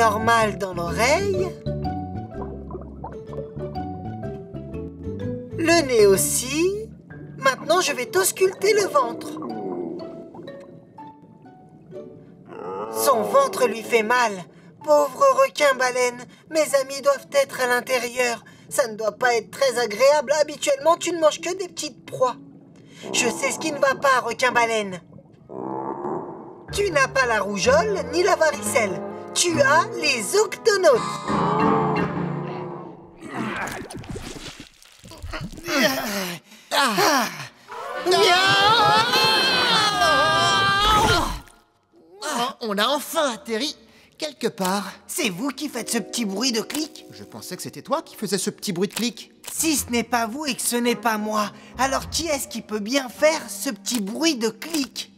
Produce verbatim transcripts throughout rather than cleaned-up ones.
normal dans l'oreille. Le nez aussi. Maintenant, je vais t'ausculter le ventre. Son ventre lui fait mal. Pauvre requin-baleine. Mes amis doivent être à l'intérieur. Ça ne doit pas être très agréable. Habituellement, tu ne manges que des petites proies. Je sais ce qui ne va pas, requin-baleine. Tu n'as pas la rougeole ni la varicelle. Tu as les octonautes. Ah. Ah, on a enfin atterri quelque part. C'est vous qui faites ce petit bruit de clic? Je pensais que c'était toi qui faisais ce petit bruit de clic. Si ce n'est pas vous et que ce n'est pas moi, alors qui est-ce qui peut bien faire ce petit bruit de clic?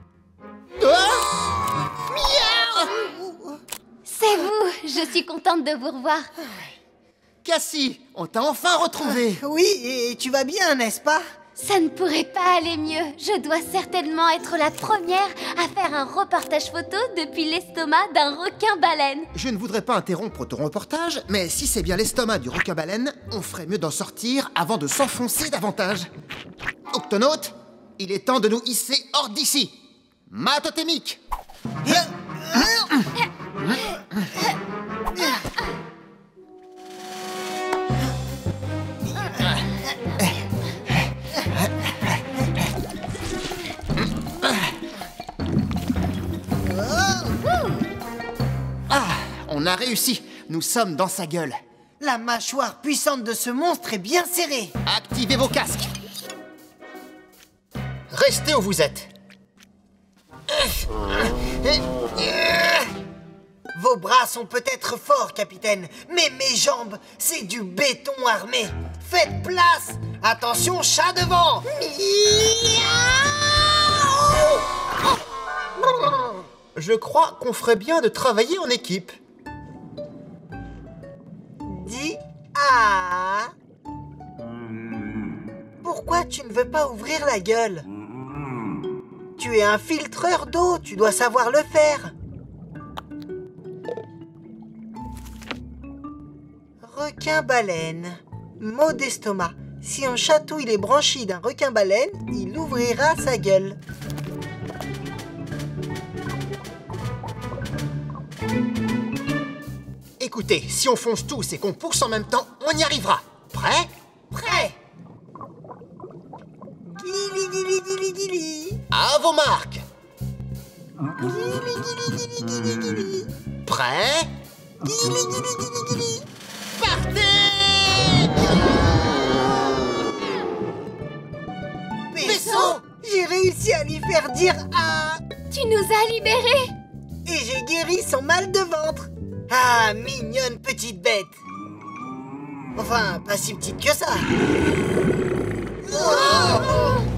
Ah. C'est vous, je suis contente de vous revoir. Cassie, on t'a enfin retrouvé. Oui, et tu vas bien, n'est-ce pas? Ça ne pourrait pas aller mieux. Je dois certainement être la première à faire un reportage photo depuis l'estomac d'un requin-baleine. Je ne voudrais pas interrompre ton reportage, mais si c'est bien l'estomac du requin-baleine, on ferait mieux d'en sortir avant de s'enfoncer davantage. Octonaute, il est temps de nous hisser hors d'ici. Mat totémique. Ah, on a réussi. Nous sommes dans sa gueule. La mâchoire puissante de ce monstre est bien serrée. Activez vos casques. Restez où vous êtes. Vos bras sont peut-être forts, capitaine, mais mes jambes, c'est du béton armé. Faites place. Attention, chat devant. Je crois qu'on ferait bien de travailler en équipe. Dis ah. Pourquoi tu ne veux pas ouvrir la gueule? Tu es un filtreur d'eau, tu dois savoir le faire. Requin-baleine. Mot d'estomac. Si on chatouille les branchies d'un requin-baleine, il ouvrira sa gueule. Écoutez, si on fonce tous et qu'on pousse en même temps, on y arrivera. Prêt? Prêt. Guili, guili, guili, guili. À vos marques. Guili, guili, guili, guili, guili. Prêt? Guili, guili, guili, guili. Partez! Vaisseau, j'ai réussi à lui faire dire ah. Tu nous as libérés. Et j'ai guéri son mal de ventre. Ah, mignonne petite bête. Enfin, pas si petite que ça. Oh.